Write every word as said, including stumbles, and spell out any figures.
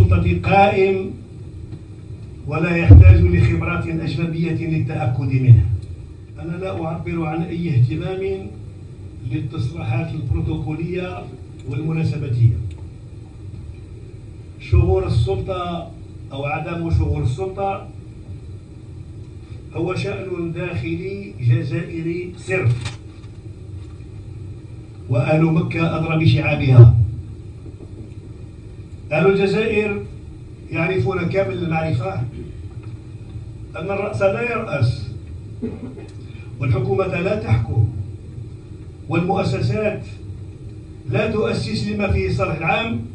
السلطة قائم ولا يحتاج لخبرات أجنبية للتأكد منه. أنا لا أعبر عن أي اهتمام للتصريحات البروتوكولية والمناسباتية. شغور السلطة أو عدم شغور السلطة هو شأن داخلي جزائري صرف، وأهل مكة أدرى بشعابها. أهل الجزائر يعرفون كامل المعرفة أن الرأس لا يرأس، والحكومة لا تحكم، والمؤسسات لا تؤسس لما فيه صالح العام،